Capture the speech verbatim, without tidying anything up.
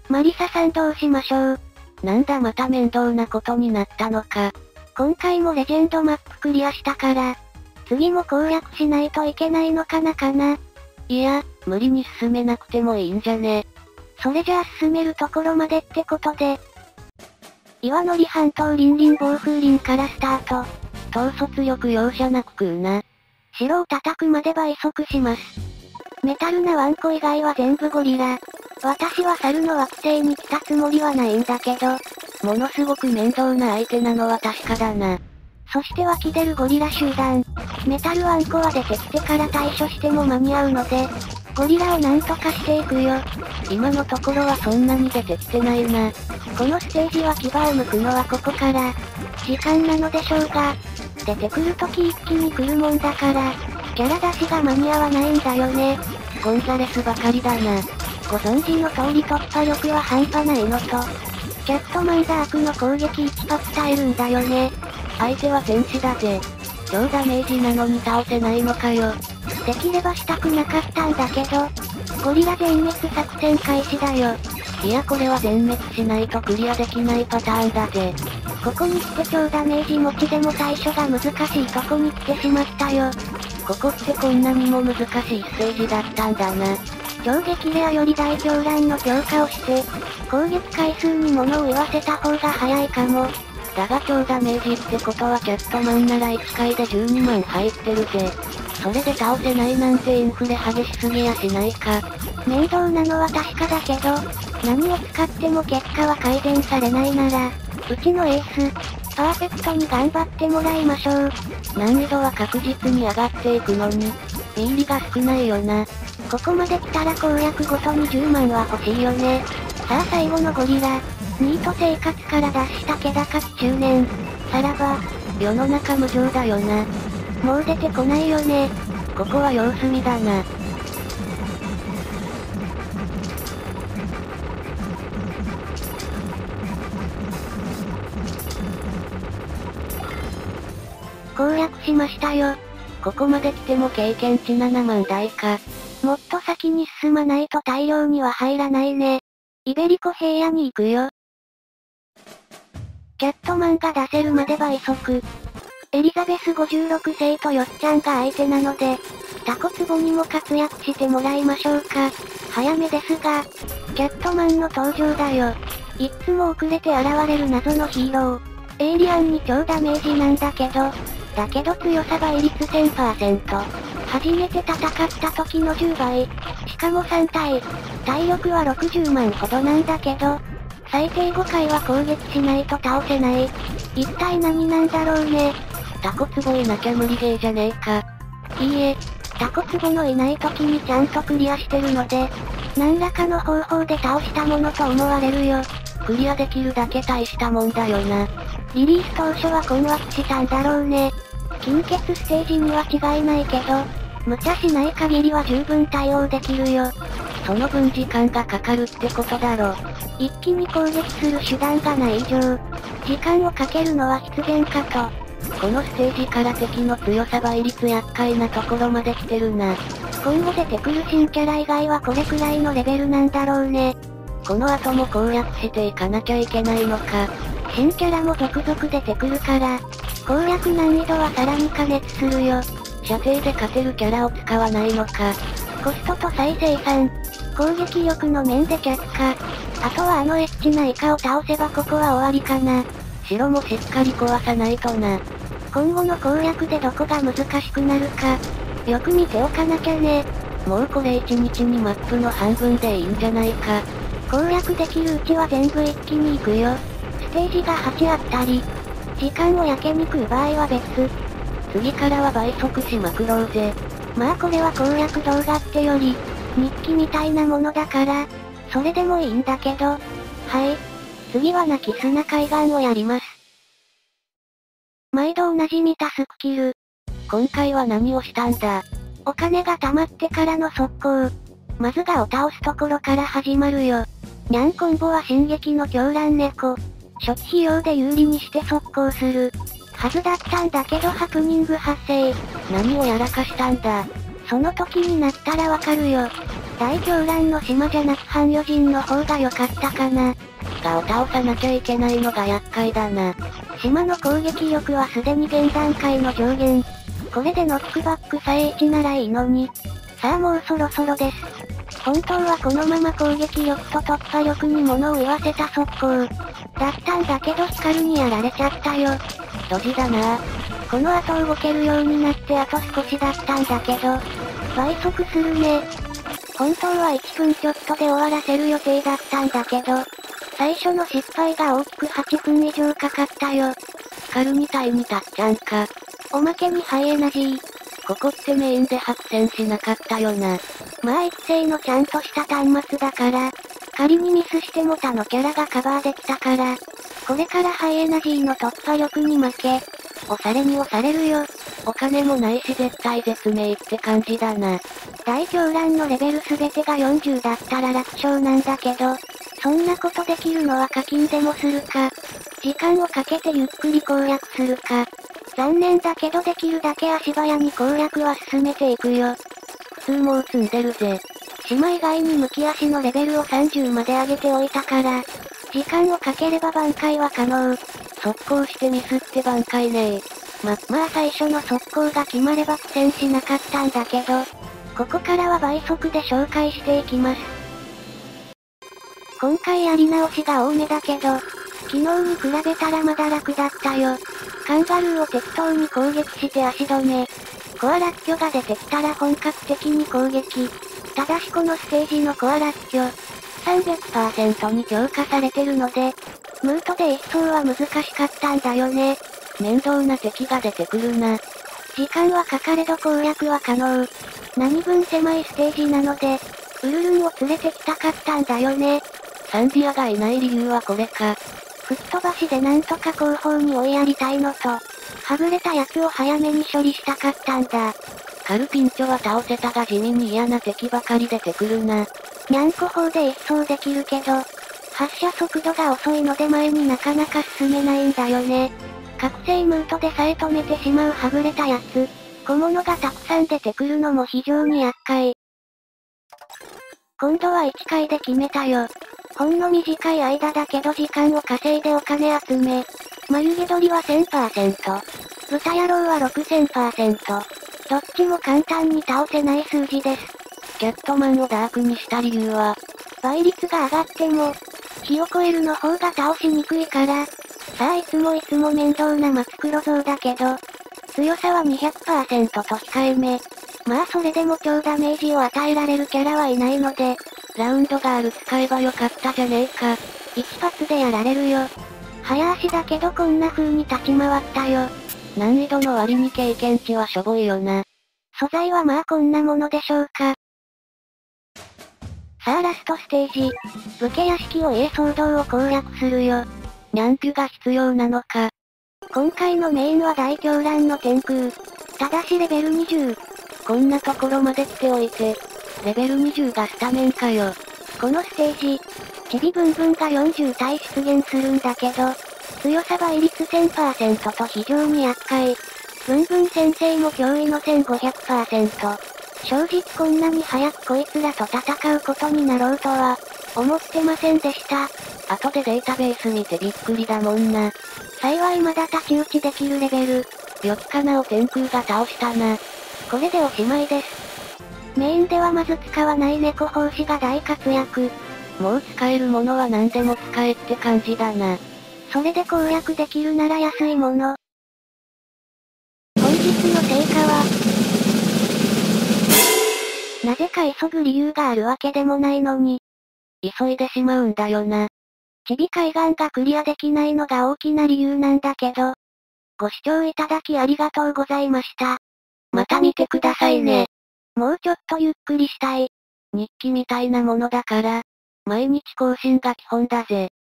マリサさんどうしましょう。 なんだまた面倒なことになったのか。 今回もレジェンドマップクリアしたから、次も攻略しないといけないのかなかな。 いや、無理に進めなくてもいいんじゃね。 それじゃあ進めるところまでってことで。岩のり半島凛々暴風林からスタート。 統率力容赦なく食うな。 城を叩くまで倍速します。メタルなワンコ以外は全部ゴリラ。私は猿の惑星に来たつもりはないんだけど、 ものすごく面倒な相手なのは確かだな。 そして湧き出るゴリラ集団。メタルワンコは出てきてから対処しても間に合うので、ゴリラをなんとかしていくよ。 今のところはそんなに出てきてないな。 このステージは牙を剥くのはここから。時間なのでしょうが。出てくるとき一気に来るもんだから、キャラ出しが間に合わないんだよね。 ゴンザレスばかりだな。 ご存知の通り突破力は半端ないのと、キャットマンが悪の攻撃いち発耐えるんだよね。 相手は天使だぜ。超ダメージなのに倒せないのかよ。 できればしたくなかったんだけど、ゴリラ全滅作戦開始だよ。 いやこれは全滅しないとクリアできないパターンだぜ。 ここに来て超ダメージ持ちでも対処が難しいとこに来てしまったよ。 ここってこんなにも難しいステージだったんだな。 超激レアより大狂乱の強化をして、攻撃回数に物を言わせた方が早いかも。 だが超ダメージってことはキャットマンならいっかいでじゅうにまん入ってるぜ。それで倒せないなんてインフレ激しすぎやしないか。 面倒なのは確かだけど、何を使っても結果は改善されないなら、うちのエース、パーフェクトに頑張ってもらいましょう。 難易度は確実に上がっていくのに、ビーリが少ないよな。 ここまで来たら攻略ごとにじゅうまんは欲しいよね。さあ最後のゴリラ。ニート生活から脱した気高き中年。さらば、 世の中無情だよな。 もう出てこないよね。 ここは様子見だな。 攻略しましたよ。 ここまで来ても経験値ななまん台か。 もっと先に進まないと大量には入らないね。イベリコ平野に行くよ。キャットマンが出せるまで倍速。エリザベスごじゅうろく世とヨッちゃんが相手なので、タコツボにも活躍してもらいましょうか。早めですが、キャットマンの登場だよ。いっつも遅れて現れる謎のヒーロー。エイリアンに超ダメージなんだけど、だけど強さ倍率 せんパーセント。初めて戦った時のじゅうばい。しかもさん体。体力はろくじゅうまんほどなんだけど、最低ごかいは攻撃しないと倒せない。一体何なんだろうね。 タコツボいなきゃ無理ゲーじゃねえか。 いいえ、タコツボのいない時にちゃんとクリアしてるので、何らかの方法で倒したものと思われるよ。 クリアできるだけ大したもんだよな。 リリース当初は困惑したんだろうね。金欠ステージには違いないけど、無茶しない限りは十分対応できるよ。 その分時間がかかるってことだろ。 一気に攻撃する手段がない以上、時間をかけるのは必然かと。 このステージから敵の強さ倍率厄介なところまで来てるな。 今後出てくる新キャラ以外はこれくらいのレベルなんだろうね。 この後も攻略していかなきゃいけないのか。 新キャラも続々出てくるから、攻略難易度はさらに加熱するよ。 射程で勝てるキャラを使わないのか。 コストと再生産、攻撃力の面で却下。あとはあのエッチなイカを倒せばここは終わりかな。 城もしっかり壊さないとな。 今後の攻略でどこが難しくなるか、よく見ておかなきゃね。 もうこれいちにちにマップの半分でいいんじゃないか。 攻略できるうちは全部一気に行くよ。ステージがはちあったり、時間をやけに食う場合は別。 次からは倍速しまくろうぜ。 まあこれは攻略動画ってより、日記みたいなものだから、それでもいいんだけど。はい。次は泣き砂海岸をやります。毎度おなじみタスクキル。 今回は何をしたんだ？ お金が貯まってからの速攻。まずがを倒すところから始まるよ。ニャンコンボは進撃の狂乱猫。初期費用で有利にして速攻する。はずだったんだけどハプニング発生。 何をやらかしたんだ。 その時になったらわかるよ。 大狂乱の島じゃなく半魚人の方が良かったかな。 がを倒さなきゃいけないのが厄介だな。 島の攻撃力はすでに現段階の上限。これでノックバックさえいちならいいのに。さあもうそろそろです。本当はこのまま攻撃力と突破力に物を言わせた速攻。だったんだけどヒカルにやられちゃったよ。 ドジだな。 この後動けるようになってあと少しだったんだけど。倍速するね。本当はいっぷんちょっとで終わらせる予定だったんだけど。最初の失敗が大きくはちふん以上かかったよ。 ヒカルみたいにたっちゃんか。 おまけにハイエナジー。 ここってメインで白戦しなかったよな。 まあ一斉のちゃんとした端末だから、仮にミスしても他のキャラがカバーできたから、これからハイエナジーの突破力に負け、押されに押されるよ。 お金もないし絶対絶命って感じだな。 大狂乱のレベル全てがよんじゅうだったら楽勝なんだけど、そんなことできるのは課金でもするか、時間をかけてゆっくり攻略するか。残念だけどできるだけ足早に攻略は進めていくよ。 普通もう積んでるぜ。 島以外に向き足のレベルをさんじゅうまで上げておいたから、時間をかければ挽回は可能。 速攻してミスって挽回ねえ。 ま、まあ最初の速攻が決まれば苦戦しなかったんだけど、ここからは倍速で紹介していきます。今回やり直しが多めだけど、昨日に比べたらまだ楽だったよ。カンガルーを適当に攻撃して足止め。コアラッキョが出てきたら本格的に攻撃。ただしこのステージのコアラッキョ、さんびゃくパーセント に強化されてるので、ムートで一層は難しかったんだよね。 面倒な敵が出てくるな。 時間はかかれど攻略は可能。何分狭いステージなので、ウルルンを連れてきたかったんだよね。 サンディアがいない理由はこれか。 吹っ飛ばしでなんとか後方に追いやりたいのと、はぐれたやつを早めに処理したかったんだ。 カルピンチョは倒せたが地味に嫌な敵ばかり出てくるな。 にゃんこ砲で一掃できるけど、発射速度が遅いので前になかなか進めないんだよね。覚醒ムートでさえ止めてしまうはぐれたやつ、小物がたくさん出てくるのも非常に厄介。今度はいっかいで決めたよ。ほんの短い間だけど時間を稼いでお金集め。眉毛取りは せんパーセント。豚野郎は ろくせんパーセント。どっちも簡単に倒せない数字です。 キャットマンをダークにした理由は、 倍率が上がっても、火を超えるの方が倒しにくいから。さあいつもいつも面倒な松黒像だけど、強さは にひゃくパーセント と控えめ。まあそれでも超ダメージを与えられるキャラはいないので、 ラウンドガール使えばよかったじゃねえか。 一発でやられるよ。早足だけどこんな風に立ち回ったよ。 難易度の割に経験値はしょぼいよな。 素材はまあこんなものでしょうか。さあラストステージ。武家屋敷を家騒動を攻略するよ。 ニャンピュが必要なのか。 今回のメインは大狂乱の天空。ただしレベルにじゅう。 こんなところまで来ておいて、レベルにじゅうがスタメンかよ。 このステージ、チビブンブンがよんじゅう体出現するんだけど、強さ倍率 せんパーセント と非常に厄介。ブンブン先生も驚異の せんごひゃくパーセント。正直こんなに早くこいつらと戦うことになろうとは、思ってませんでした。 後でデータベース見てびっくりだもんな。 幸いまだ太刀打ちできるレベル。 よきかなを天空が倒したな。 これでおしまいです。メインではまず使わない猫奉仕が大活躍。 もう使えるものは何でも使えって感じだな。 それで攻略できるなら安いもの。本日の成果は、なぜか急ぐ理由があるわけでもないのに、 急いでしまうんだよな。 チビ海岸がクリアできないのが大きな理由なんだけど、ご視聴いただきありがとうございました。 また見てくださいね。 もうちょっとゆっくりしたい。 日記みたいなものだから、毎日更新が基本だぜ。